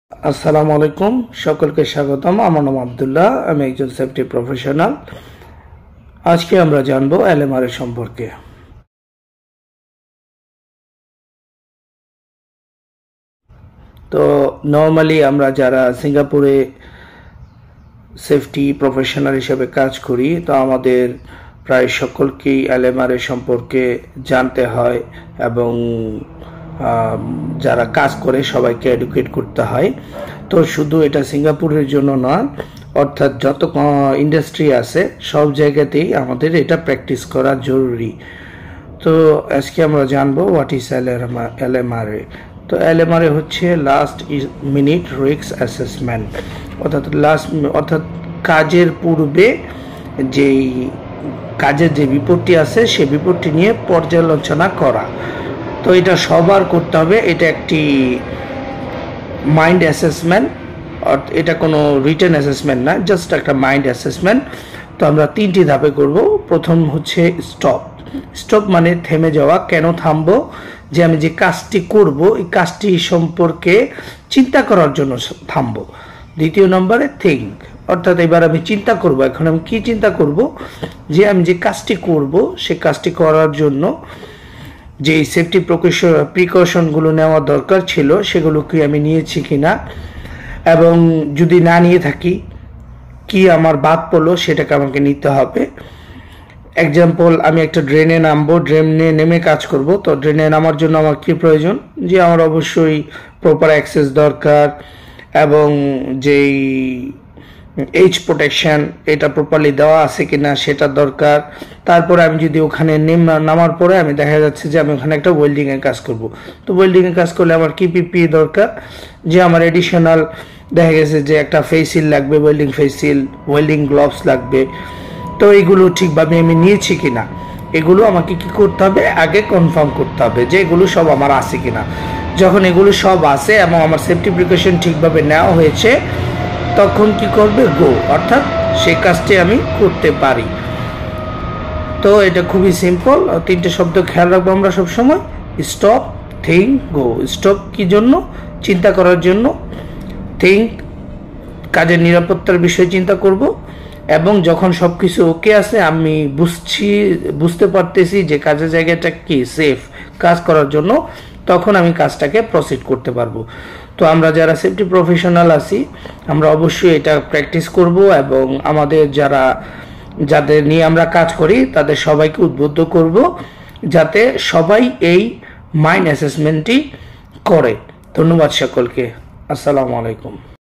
আসসালামু আলাইকুম, সকলকে স্বাগতম। আমার নাম আব্দুল্লাহ, আমি একজন সেফটি প্রফেশনাল। আজকে আমরা জানবো এলএমআরএ সম্পর্কে। তো নর্মালি আমরা যারা সিঙ্গাপুরে সেফটি প্রফেশনাল হিসেবে কাজ করি, তো আমাদের প্রায় সকলকেই এলএমআরএ সম্পর্কে জানতে হয় এবং যারা কাজ করে সবাইকে এডুকেট করতে হয়। তো শুধু এটা সিঙ্গাপুরের জন্য নয়, অর্থাৎ যত ইন্ডাস্ট্রি আছে সব জায়গাতেই আমাদের এটা প্র্যাকটিস করা জরুরি। তো আজকে আমরা জানবো হোয়াট ইজ এলএমআরএ। তো এলএমআরএ হচ্ছে লাস্ট মিনিট রিস্ক অ্যাসেসমেন্ট, অর্থাৎ কাজের পূর্বে যেই কাজের যে বিপদটি আছে সে বিপদটি নিয়ে পর্যালোচনা করা। তো এটা সবার করতে হবে। এটা একটি মাইন্ড অ্যাসেসমেন্ট, এটা কোনো রিটেন অ্যাসেসমেন্ট না, জাস্ট একটা মাইন্ড অ্যাসেসমেন্ট। তো আমরা 3টি ধাপে করব। প্রথম হচ্ছে স্টপ মানে থেমে যাওয়া। কেন থামবো? যে আমি যে কাজটি করব এই কাজটি সম্পর্কে চিন্তা করার জন্য থামবো। দ্বিতীয় নম্বরে থিঙ্ক, অর্থাৎ এবার আমি চিন্তা করব। এখন আমি কি চিন্তা করব? যে আমি যে কাজটি করব সে কাজটি করার জন্য যে সেফটি প্রিকশনগুলো নেওয়া দরকার ছিল সেগুলো কি আমি নিয়েছি কিনা, এবং যদি না নিয়ে থাকি কি আমার বাদ পড়লো সেটাকে আমাকে নিতে হবে। এক্সাম্পল, আমি একটা ড্রেনে নামবো, ড্রেনে নেমে কাজ করব। তো ড্রেনে নামার জন্য আমার কি প্রয়োজন? যে আমার অবশ্যই প্রপার অ্যাক্সেস দরকার এবং যেই এইচ প্রোটেকশন এটা প্রপারলি দেওয়া আছে কিনা সেটা দরকার। তারপরে আমি যদি ওখানে নামার পরে আমি দেখা যাচ্ছে যে আমি ওখানে একটা ওয়েল্ডিংয়ের কাজ করব। তো ওয়েল্ডিংয়ের কাজ করলে আমার কি পিপি দরকার? যে আমার এডিশনাল দেখা গেছে যে একটা ফেস শিল্ড লাগবে, welding face shield, welding gloves লাগবে। তো এগুলো ঠিকভাবে আমি নিয়েছি কিনা এগুলো আমাকে কি করতে হবে? আগে কনফার্ম করতে হবে যে এগুলো সব আমার আছে কিনা। যখন এগুলো সব আছে এবং আমার সেফটি প্রিকশন ঠিকভাবে নেওয়া হয়েছে তখন কি করবে? গো, অর্থাৎ সেই কাজটি আমি করতে পারি। তো এটা খুবই সিম্পল। 3টে শব্দ খেয়াল রাখবো আমরা সবসময়: স্টপ, থিঙ্ক, গো। স্টপ কি জন্য? চিন্তা করার জন্য। থিঙ্ক, কাজের নিরাপত্তার বিষয়ে চিন্তা করব, এবং যখন সব কিছু ওকে আছে, আমি বুঝতে পারতেছি যে কাজের জায়গাটা কি সেফ কাজ করার জন্য, তখন আমি কাজটাকে প্রসিড করতে পারবো। তো আমরা যারা সেফটি প্রফেশনাল আছি আমরা অবশ্যই এটা প্র্যাকটিস করব এবং আমাদের যাদের নিয়ে আমরা কাজ করি তাদের সবাইকে উদ্বুদ্ধ করব যাতে সবাই এই মাইন্ড অ্যাসেসমেন্টটি করে। ধন্যবাদ সকলকে। আসসালামু আলাইকুম।